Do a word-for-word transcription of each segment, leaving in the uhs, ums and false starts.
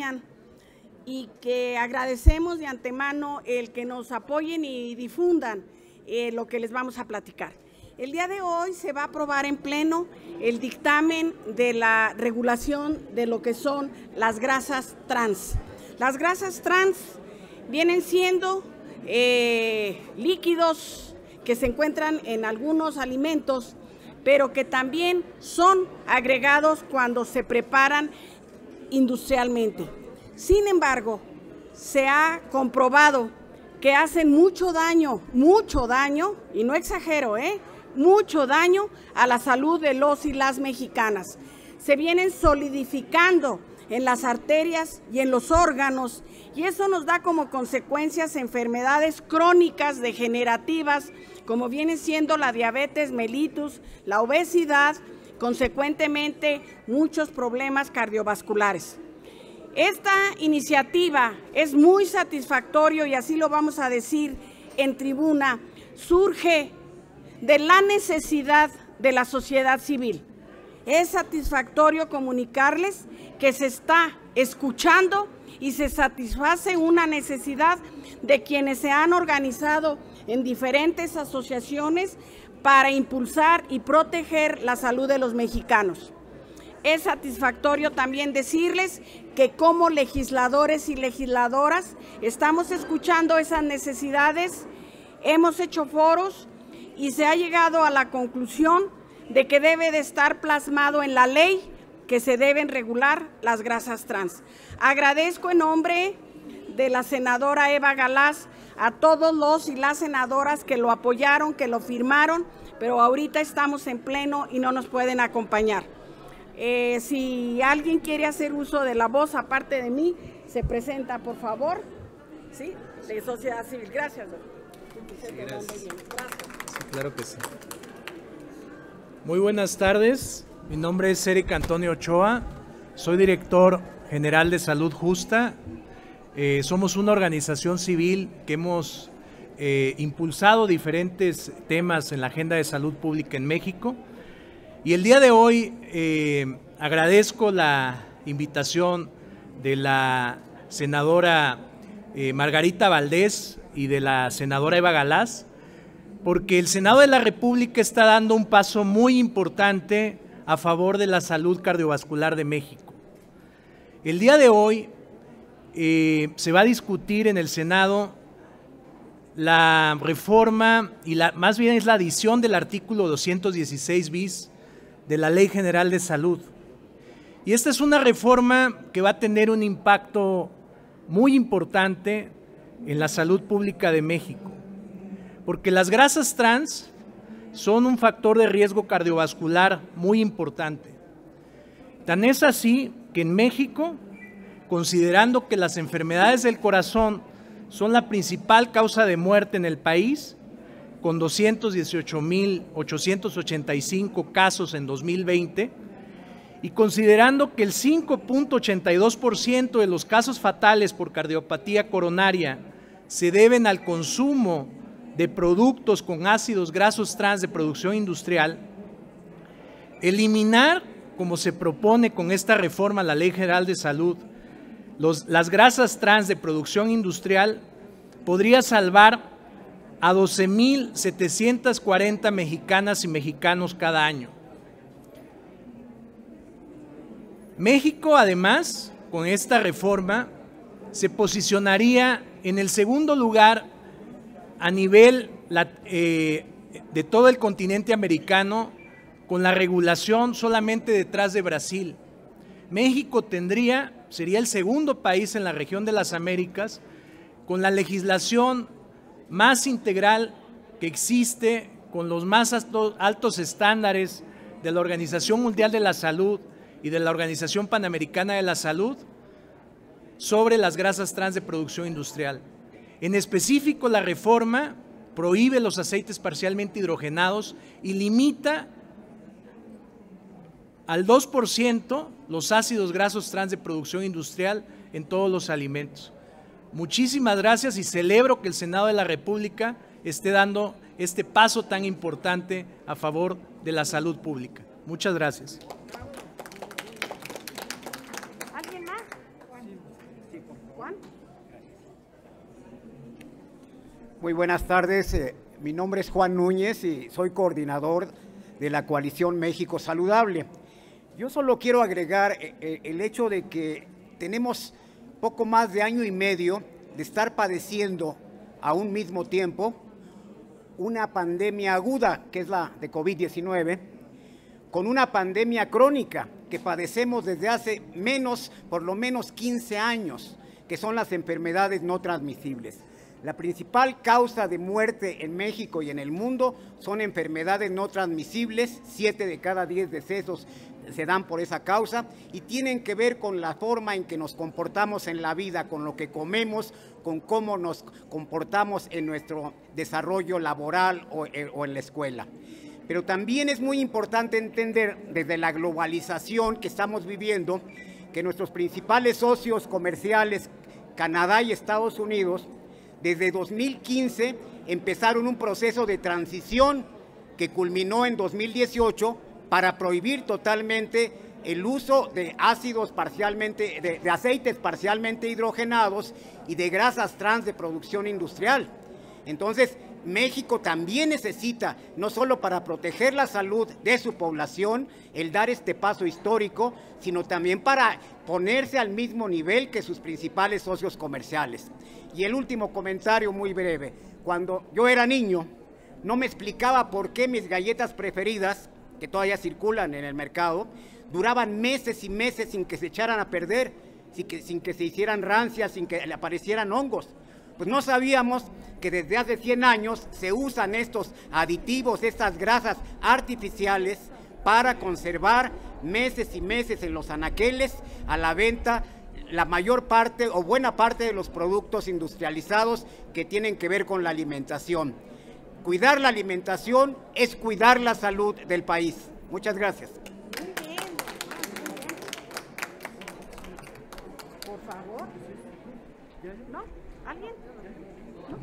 acompañan y que agradecemos de antemano el que nos apoyen y difundan eh, lo que les vamos a platicar. El día de hoy se va a aprobar en pleno el dictamen de la regulación de lo que son las grasas trans. Las grasas trans vienen siendo eh, líquidos que se encuentran en algunos alimentos, pero que también son agregados cuando se preparan industrialmente. Sin embargo, se ha comprobado que hacen mucho daño, mucho daño, y no exagero, ¿eh? mucho daño a la salud de los y las mexicanas. Se vienen solidificando en las arterias y en los órganos, y eso nos da como consecuencias enfermedades crónicas degenerativas, como viene siendo la diabetes mellitus, la obesidad, consecuentemente muchos problemas cardiovasculares. Esta iniciativa es muy satisfactorio, y así lo vamos a decir en tribuna, surge de la necesidad de la sociedad civil. Es satisfactorio comunicarles que se está escuchando y se satisface una necesidad de quienes se han organizado en diferentes asociaciones para impulsar y proteger la salud de los mexicanos. Es satisfactorio también decirles que como legisladores y legisladoras estamos escuchando esas necesidades, hemos hecho foros y se ha llegado a la conclusión de que debe de estar plasmado en la ley que se deben regular las grasas trans. Agradezco en nombre de la senadora Eva Galaz a todos los y las senadoras que lo apoyaron, que lo firmaron, pero ahorita estamos en pleno y no nos pueden acompañar. Eh, si alguien quiere hacer uso de la voz aparte de mí, se presenta, por favor. Sí, de sociedad civil. Gracias, doctor. Sí, gracias. Sí, claro que sí. Muy buenas tardes. Mi nombre es Eric Antonio Ochoa. Soy director general de Salud Justa. Eh, somos una organización civil que hemos eh, impulsado diferentes temas en la agenda de salud pública en México. Y el día de hoy eh, agradezco la invitación de la senadora eh, Margarita Valdés y de la senadora Eva Galaz, porque el Senado de la República está dando un paso muy importante a favor de la salud cardiovascular de México. El día de hoy eh, se va a discutir en el Senado la reforma, y la, más bien es la adición del artículo doscientos dieciséis bis de la Ley General de Salud. Y esta es una reforma que va a tener un impacto muy importante en la salud pública de México, porque las grasas trans son un factor de riesgo cardiovascular muy importante. Tan es así que en México, considerando que las enfermedades del corazón son la principal causa de muerte en el país, con doscientos dieciocho mil ochocientos ochenta y cinco casos en dos mil veinte, y considerando que el cinco punto ochenta y dos por ciento de los casos fatales por cardiopatía coronaria se deben al consumo de productos con ácidos grasos trans de producción industrial, eliminar, como se propone con esta reforma a la Ley General de Salud, los, las grasas trans de producción industrial, podría salvar a doce mil setecientas cuarenta mexicanas y mexicanos cada año. México, además, con esta reforma, se posicionaría en el segundo lugar a nivel la, eh, de todo el continente americano, con la regulación solamente detrás de Brasil. México tendría, sería el segundo país en la región de las Américas, con la legislación más integral que existe, con los más altos, altos estándares de la Organización Mundial de la Salud y de la Organización Panamericana de la Salud sobre las grasas trans de producción industrial. En específico, la reforma prohíbe los aceites parcialmente hidrogenados y limita al dos por ciento los ácidos grasos trans de producción industrial en todos los alimentos. Muchísimas gracias y celebro que el Senado de la República esté dando este paso tan importante a favor de la salud pública. Muchas gracias. ¿Alguien más? Juan. Muy buenas tardes, eh, mi nombre es Juan Núñez y soy coordinador de la Coalición México Saludable. Yo solo quiero agregar eh, el hecho de que tenemos poco más de año y medio de estar padeciendo a un mismo tiempo una pandemia aguda, que es la de COVID diecinueve, con una pandemia crónica que padecemos desde hace menos, por lo menos quince años, que son las enfermedades no transmisibles. La principal causa de muerte en México y en el mundo son enfermedades no transmisibles, siete de cada diez decesos se dan por esa causa y tienen que ver con la forma en que nos comportamos en la vida, con lo que comemos, con cómo nos comportamos en nuestro desarrollo laboral o, o en la escuela. Pero también es muy importante entender desde la globalización que estamos viviendo que nuestros principales socios comerciales, Canadá y Estados Unidos, desde dos mil quince empezaron un proceso de transición que culminó en dos mil dieciocho para prohibir totalmente el uso de ácidos parcialmente, de, de aceites parcialmente hidrogenados y de grasas trans de producción industrial. Entonces, México también necesita, no solo para proteger la salud de su población, el dar este paso histórico, sino también para ponerse al mismo nivel que sus principales socios comerciales. Y el último comentario muy breve. Cuando yo era niño, no me explicaba por qué mis galletas preferidas, que todavía circulan en el mercado, duraban meses y meses sin que se echaran a perder, sin que, sin que se hicieran rancias, sin que le aparecieran hongos. Pues no sabíamos que desde hace cien años se usan estos aditivos, estas grasas artificiales para conservar meses y meses en los anaqueles a la venta la mayor parte o buena parte de los productos industrializados que tienen que ver con la alimentación. Cuidar la alimentación es cuidar la salud del país. Muchas gracias. Muy bien. Por favor. ¿No? ¿Alguien? ¿No?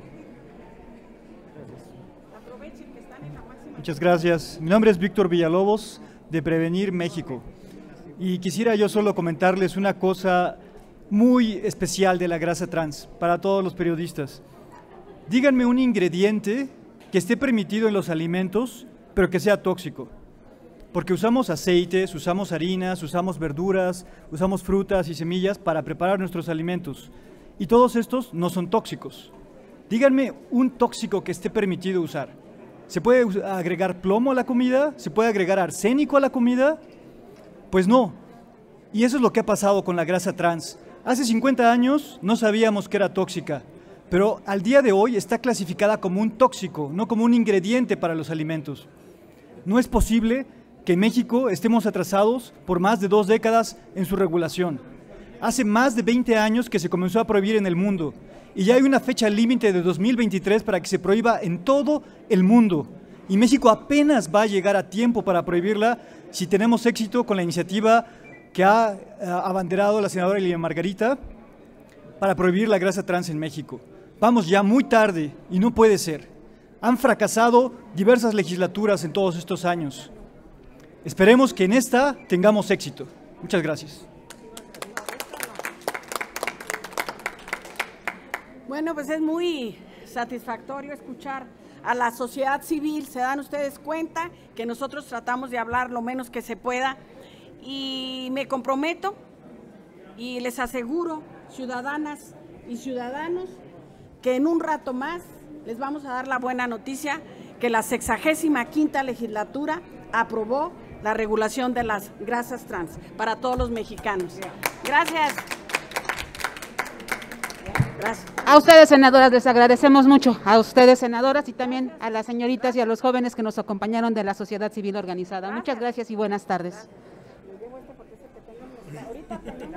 Aprovechen que están en la máxima. Muchas gracias. Mi nombre es Víctor Villalobos, de Prevenir México. Y quisiera yo solo comentarles una cosa muy especial de la grasa trans para todos los periodistas. Díganme un ingrediente que esté permitido en los alimentos, pero que sea tóxico. Porque usamos aceites, usamos harinas, usamos verduras, usamos frutas y semillas para preparar nuestros alimentos. Y todos estos no son tóxicos. Díganme un tóxico que esté permitido usar. ¿Se puede agregar plomo a la comida? ¿Se puede agregar arsénico a la comida? Pues no. Y eso es lo que ha pasado con la grasa trans. Hace cincuenta años no sabíamos que era tóxica, pero al día de hoy está clasificada como un tóxico, no como un ingrediente para los alimentos. No es posible que en México estemos atrasados por más de dos décadas en su regulación. Hace más de veinte años que se comenzó a prohibir en el mundo y ya hay una fecha límite de dos mil veintitrés para que se prohíba en todo el mundo. Y México apenas va a llegar a tiempo para prohibirla si tenemos éxito con la iniciativa que ha eh, abanderado la senadora Liliana Margarita para prohibir la grasa trans en México. Vamos ya muy tarde y no puede ser. Han fracasado diversas legislaturas en todos estos años. Esperemos que en esta tengamos éxito. Muchas gracias. Bueno, pues es muy satisfactorio escuchar a la sociedad civil. Se dan ustedes cuenta que nosotros tratamos de hablar lo menos que se pueda y me comprometo y les aseguro, ciudadanas y ciudadanos, que en un rato más les vamos a dar la buena noticia que la sexagésima quinta legislatura aprobó la regulación de las grasas trans para todos los mexicanos. Gracias. Gracias. A ustedes, senadoras, les agradecemos mucho, a ustedes, senadoras, y también a las señoritas y a los jóvenes que nos acompañaron de la sociedad civil organizada. Muchas gracias y buenas tardes. Ahorita tenemos